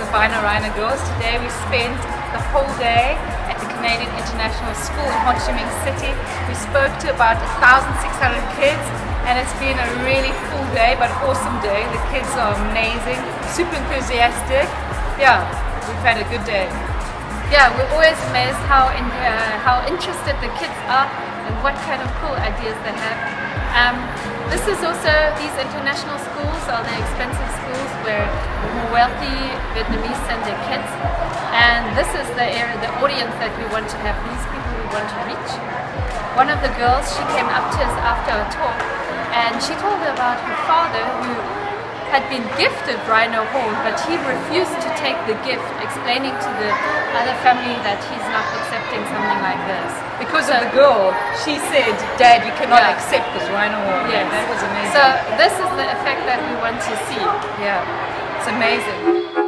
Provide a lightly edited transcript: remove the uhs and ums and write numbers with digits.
the Bina Rhino girls. Today we spent the whole day at the Canadian International School in Ho Chi Minh City. We spoke to about 1,600 kids and it's been a really full day but awesome day. The kids are amazing, super enthusiastic. Yeah, we've had a good day. Yeah, we're always amazed how interested the kids are and what kind of cool ideas they have. This is also, these international schools are the expensive schools where the more wealthy Vietnamese send their kids, and this is the area, the audience that we want to have, these people we want to reach. One of the girls, she came up to us after our talk and she told me about her father who had been gifted rhino horn, but he refused to take the gift, explaining to the other family that he's not accepting something like this. Because of the girl, she said, "Dad, you cannot accept this rhino horn." Yes. That was amazing. So this is the effect that we want to see. Yeah, it's amazing.